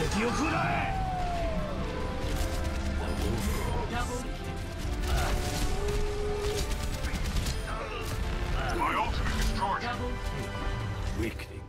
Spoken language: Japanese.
敵を食らえ。 My ultimate is charging. Weakling.